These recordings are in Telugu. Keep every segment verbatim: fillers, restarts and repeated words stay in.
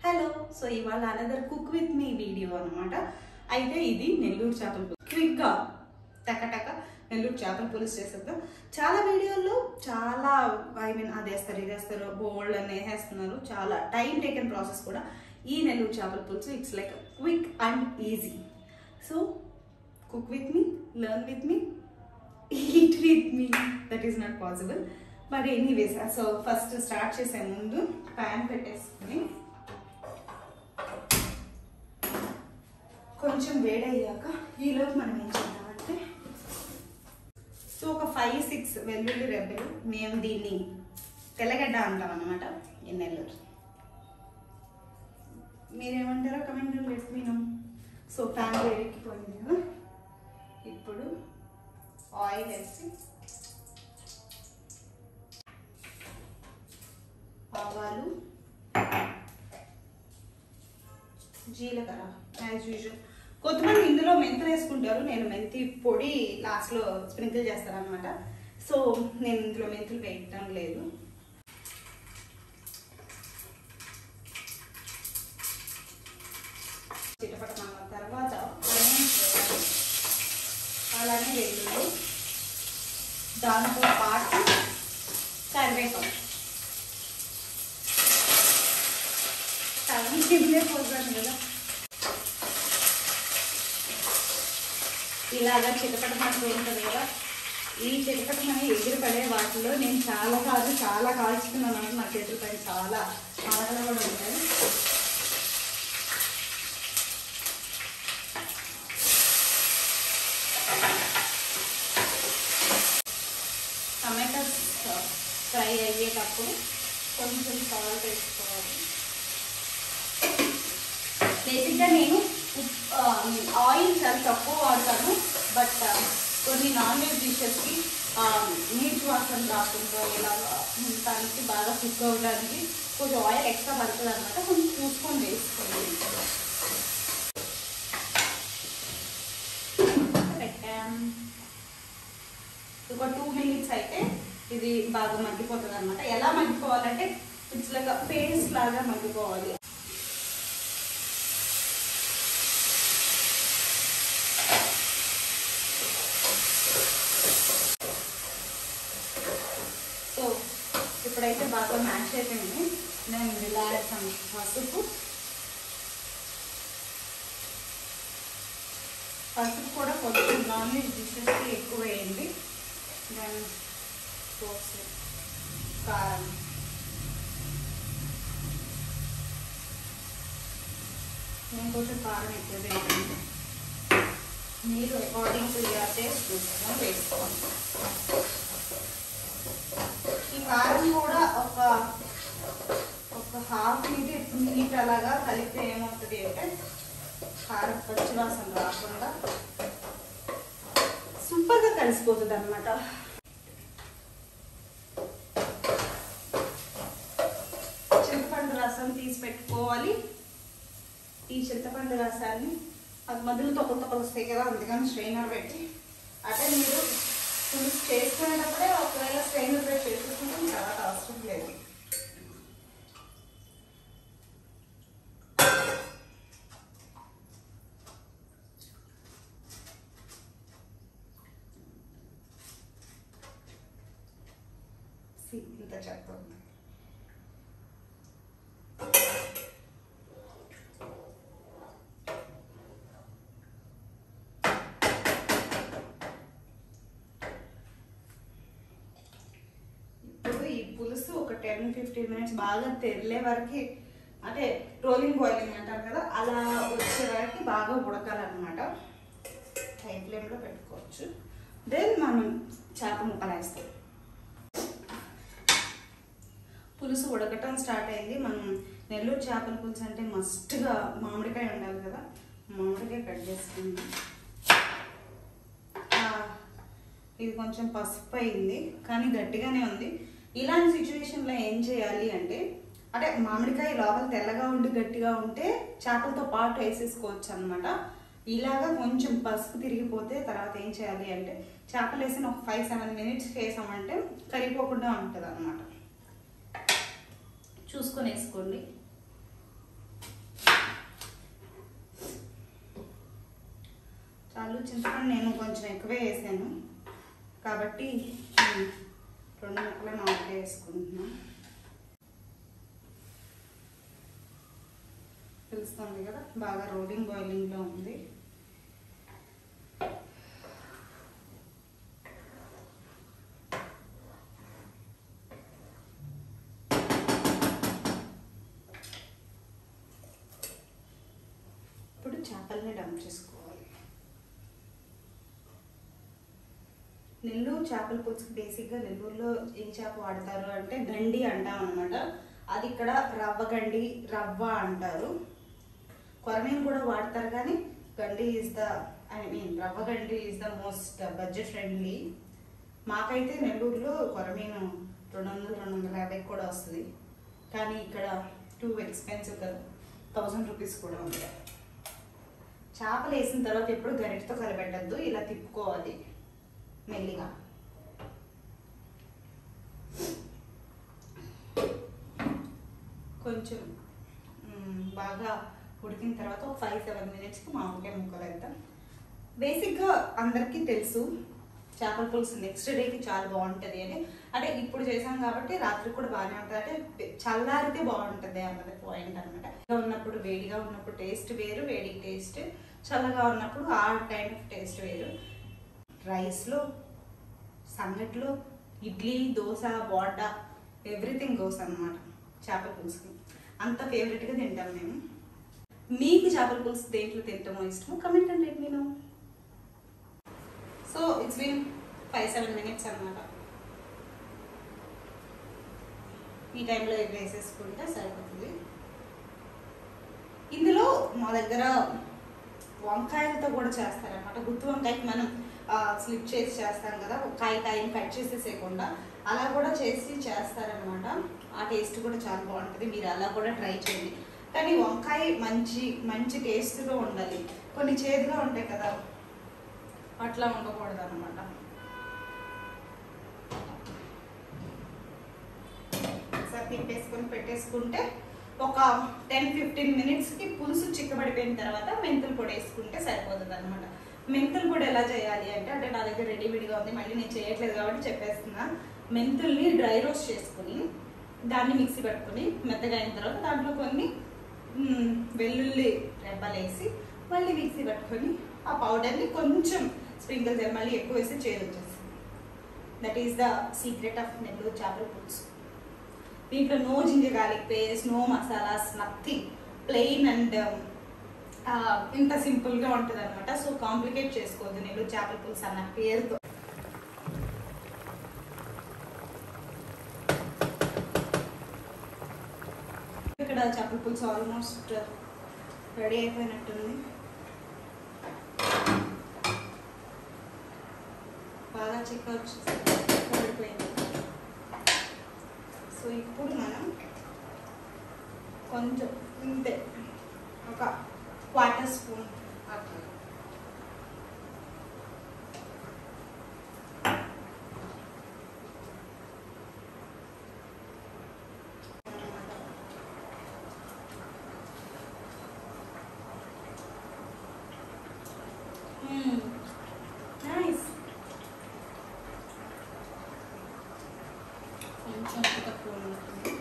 హలో సో ఇవాళ another cook with me video అనమాట. అయితే ఇది నెల్లూరు చేపల పులుసు. క్విక్గా టకటక నెల్లూరు చేపల పులుసు చేసేద్దాం. చాలా వీడియోల్లో చాలా ఐ మీన్ అది వేస్తారు ఇది వేస్తారు బోల్డ్ అని వేసేస్తున్నారు. చాలా టైం టేకెన్ ప్రాసెస్ కూడా. ఈ నెల్లూరు చేపల పులుసు it's like quick and easy. So cook with me, learn with me, eat with me. That is not possible but anyways. So first start చేసే ముందు ప్యాన్ పెట్టేసుకుని కొంచెం వేడయ్యాక ఈలోపు మనం ఏం చేద్దామంటే సో ఒక ఫైవ్ సిక్స్ వెల్లుల్లి రెబ్బలు, మేము దీన్ని తెల్లగడ్డ అంటాం అన్నమాట ఈ నెల్లూరు. మీరేమంటారో కమెంట్లో let me know. So pan వేడెక్కిపోయింది కదా, ఇప్పుడు ఆయిల్ వేసి ఆవాలు, జీలకర్ర యాజ్ యూజువల్. కొంతమంది ఇందులో మెంతులు వేసుకుంటారు, నేను మెంతి పొడి లాస్ట్లో స్ప్రింకిల్ చేస్తాను అనమాట. సో నేను ఇందులో మెంతులు వేయటం లేదు. చిటపటమన్న తర్వాత అలానే వేయాలి. దాంతో పాటు కరివేపాకు సగం కిందే పోసాను కదా. ఇలాగా చిటపటమని ఉంటుంది కదా, ఈ చిటపటమని ఎగిరి పడే వాటిలో నేను చాలా కాదు చాలా కాల్చుకున్నాను. నా చేతుల పైన చాలా ఆటలు కూడా ఉంటాయి. టమాటా ఫ్రై అయ్యేటప్పుడు కొంచెం సాల్ట్ వేసుకోవాలి. బేసిక్గా నేను ఆయిల్ చాలా తక్కువ వాడతాను, బట్ కొన్ని నాన్ వెజ్ డిషెస్కి నీటి వాసన రాకుండా ఇలా దానికి బాగా కుక్ అవ్వడానికి కొంచెం ఆయిల్ ఎక్స్ట్రా పడుతుంది అనమాట. కొంచెం చూసుకొని వేసుకోండి. పెట్టాం ఒక టూ మినిట్స్ అయితే ఇది బాగా మగ్గిపోతుంది అనమాట. ఎలా మగ్గిపోవాలంటే ఇట్స్ లైక్ పేస్ట్ లాగా మగ్గిపోవాలి. సో ఇప్పుడైతే బాగా మ్యాష్ అయిపోయింది. నేను ఇలా వేస్తాను పసుపు పసుపు కూడా కొంచెం నాన్ వెజ్ డిషెస్కి ఎక్కువ వేయండి. దెన్ కారం, నేను కొంచెం కారం ఎక్కువ వేయండి. మీరు అకార్డింగ్ టు యువర్ టేస్ట్ చూసుకొని వేసుకోండి. ఈ కారం కూడా ఒక ఒక హాఫ్ మినిట్ మినిట్ అలాగా కలిపితే ఏమవుతుంది అంటే కారం పచ్చి వాసన రాకుండా సూపర్గా కలిసిపోతుంది అనమాట. చింతపండు రసం తీసి పెట్టుకోవాలి. ఈ చింతపండు రసాన్ని అది మధ్యలో తొక్కలు తొక్కలు వస్తాయి కదా, అందుకని స్ట్రైనర్ పెట్టి అంటే మీరు పులుసు చేసుకునేటప్పుడే ఒకవేళ స్ట్రైనర్ పెట్టి చేసుకుంటాం, తర్వాత అవసరం లేదు. ఇంత చెప్తాను. పులుసు ఒక టెన్ ఫిఫ్టీన్ మినిట్స్ బాగా తెరలే వరకు, అంటే రోలింగ్ బాయిలింగ్ అంటారు కదా, అలా వచ్చే వరకు బాగా ఉడకాలన్నమాట. హై ఫ్లేమ్లో పెట్టుకోవచ్చు. దెన్ మనం చేప ముక్కలు వేస్తాం. పులుసు ఉడకటం స్టార్ట్ అయింది. మనం నెల్లూరు చేపల పులుసు అంటే మస్ట్గా మామిడికాయ ఉండాలి కదా, మామిడికాయ కట్ చేసుకుందాం. ఇది కొంచెం పసుపు అయింది కానీ గట్టిగానే ఉంది. ఇలాంటి సిచ్యువేషన్లో ఏం చేయాలి అంటే, అంటే మామిడికాయ లోపల తెల్లగా ఉండి గట్టిగా ఉంటే చేపలతో పాటు వేసేసుకోవచ్చు అనమాట. ఇలాగా కొంచెం పసుపు తిరిగిపోతే తర్వాత ఏం చేయాలి అంటే చేపలు వేసిన ఒక ఫైవ్ సెవెన్ మినిట్స్ వేసామంటే కరిగిపోకుండా ఉంటుంది అనమాట. చూసుకొని వేసుకోండి. చింతపండు నేను కొంచెం ఎక్కువే వేసాను కాబట్టి రెండు ముక్కలు నాలుగే వేసుకుంటున్నాను. తెలుస్తుంది కదా, బాగా రోలింగ్ బాయిలింగ్లో ఉంది. ఇప్పుడు చేపల్ని డంప్ చేసుకోవాలి. నెల్లూరు చేపల పులుసుకి బేసిక్గా నెల్లూరులో ఏ చేప వాడతారు అంటే గండి అంటాం అనమాట. అది ఇక్కడ రవ్వ గండి, రవ్వ అంటారు. కొరమీను కూడా వాడతారు కానీ గండి ఈజ్ ద ఐ మీన్ రవ్వ గండి is the most budget friendly. మాకైతే నెల్లూరులో కొరమీను రెండు వందలు రెండు వందల యాభై కూడా వస్తుంది, కానీ ఇక్కడ టూ ఎక్స్పెన్సివ్ కదా, థౌజండ్ రూపీస్ కూడా ఉంది. చేపలు వేసిన తర్వాత ఎప్పుడు గరిటతో కలబెట్టద్దు, ఇలా తిప్పుకోవాలి మెల్లిగా. కొంచెం బాగా ఉడికిన తర్వాత ఒక ఫైవ్ సెవెన్ మినిట్స్కి మామిడికాయ ముక్కలు వేద్దాం. బేసిక్గా అందరికీ తెలుసు చేపల పులుసు నెక్స్ట్ డేకి చాలా బాగుంటుంది అని. అంటే ఇప్పుడు చేసాం కాబట్టి రాత్రి కూడా బాగానే ఉంటుంది, అంటే చల్లారితే బాగుంటుంది అన్నది పాయింట్ అనమాట. ఉన్నప్పుడు వేడిగా ఉన్నప్పుడు టేస్ట్ వేరు, వేడి టేస్ట్, చల్లగా ఉన్నప్పుడు ఆ టైం టేస్ట్ వేరు. రైస్లో, సంగట్లో, ఇడ్లీ, దోశ, బోండా ఎవ్రీథింగ్ గోస్ అన్నమాట చేపల పులుసుకి. అంత ఫేవరెట్గా తింటాం మేము. మీకు చేపల పులుసు దేంట్లో తింటామో ఇష్టమో కమెంట్ అండి let me know. So it's been five seven minutes అనమాట. ఈ టైంలో ఇది వేసేసుకుంటే సరిపోతుంది. ఇందులో మా దగ్గర వంకాయలతో కూడా చేస్తారనమాట. గుత్తి వంకాయకి మనం స్లిప్ చేసి చేస్తాం కదా, కాయ కాయని కట్ చేసేసేయకుండా అలా కూడా చేసి చేస్తారనమాట. ఆ టేస్ట్ కూడా చాలా బాగుంటుంది, మీరు అలా కూడా ట్రై చేయండి. కానీ వంకాయ మంచి మంచి టేస్ట్గా ఉండాలి, కొన్ని చేదుగా ఉంటాయి కదా, అట్లా ఉండకూడదు అనమాట. ఒకసారి తిప్పేసుకొని పెట్టేసుకుంటే ఒక టెన్ ఫిఫ్టీన్ మినిట్స్కి పులుసు చిక్కబడిపోయిన తర్వాత మెంతులు పొడి వేసుకుంటే సరిపోతుంది అనమాట. మెంతులు పొడి ఎలా చేయాలి అంటే, అంటే నా దగ్గర రెడీమేడ్గా ఉంది, మళ్ళీ నేను చేయట్లేదు కాబట్టి చెప్పేస్తున్నా. మెంతుల్ని డ్రై రోస్ట్ చేసుకుని దాన్ని మిక్సీ పట్టుకుని మెత్తగా అయిన తర్వాత దాంట్లో కొన్ని వెల్లుల్లి రెబ్బలేసి మళ్ళీ మిక్సీ పట్టుకొని ఆ పౌడర్ని కొంచెం స్ప్రింకిల్ చేయాలి, మళ్ళీ ఎక్కువ వేసి చేదు వచ్చేస్తుంది. That is the secret of Nellore చేపల పులుసు. దీంట్లో no ginger garlic paste, no masalas, nothing, plain and ఇంత సింపుల్గా ఉంటుంది అనమాట. సో కాంప్లికేట్ చేసుకోవద్దు నెల్లూరు చేపల పులుసు అన్న పేరుతో. ఇక్కడ చేపల పులుసు ఆల్మోస్ట్ రెడీ అయిపోయినట్టుంది. బాగా చిక్క వచ్చి పడిపోయింది. సో ఇప్పుడు మనం కొంచెం ఇంతే ఒక క్వార్టర్ స్పూన్ అట్లా నైస్. కొంచెం తక్కువ ఉంటుంది.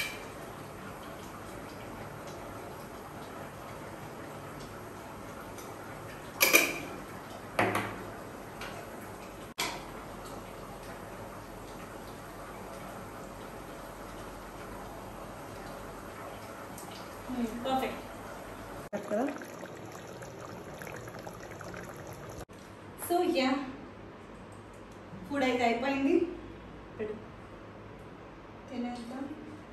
పర్ఫెక్ట్ కదా. సో యా ఫుడ్ అయితే అయిపోయింది, తినేద్దాం.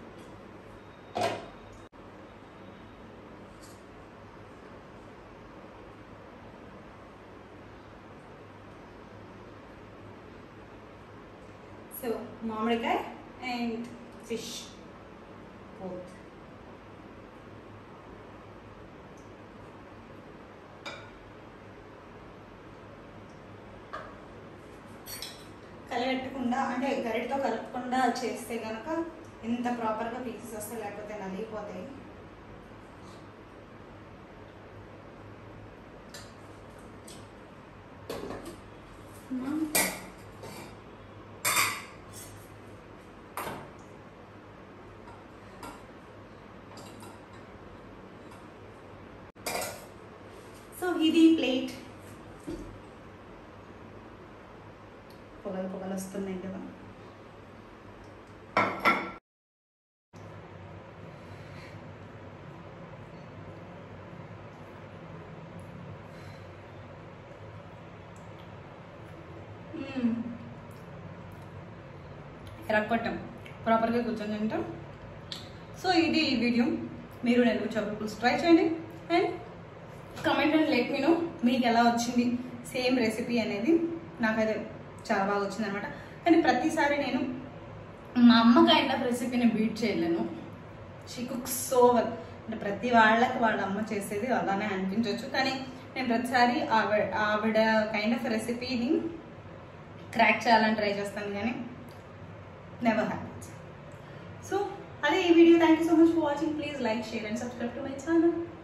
సో మామిడికాయ అండ్ ఫిష్ both. కలపెట్టకుండా అంటే గరిటతో కలపకుండా చేస్తే కనుక ఎంత ప్రాపర్గా పీసెస్ వస్తాయి, లేకపోతే నలిగిపోతాయి. ఇది ప్లేట్. పొగలు పొగలు వస్తున్నాయి కదా. రక్కొట్టం ప్రాపర్గా కూర్చొని తింటాం. సో ఇది ఈ వీడియో. మీరు నెల్లూరు చేపల పులుసు ట్రై చేయండి and comment and let me know మీకు ఎలా వచ్చింది సేమ్ రెసిపీ అనేది. నాకైతే చాలా బాగా వచ్చింది అనమాట. కానీ ప్రతిసారి నేను మా అమ్మ కైండ్ ఆఫ్ రెసిపీని బీట్ చేయలేను. She cooks so well. అంటే ప్రతి వాళ్ళకి వాళ్ళ అమ్మ చేసేది అలానే అనిపించవచ్చు, కానీ నేను ప్రతిసారి ఆవిడ ఆవిడ కైండ్ ఆఫ్ రెసిపీని క్రాక్ చేయాలని ట్రై చేస్తాను, కానీ నెవర్ హ్యాపెన్స్. సో అదే ఈ video. Thank you so much for watching. Please like, share and subscribe to my channel.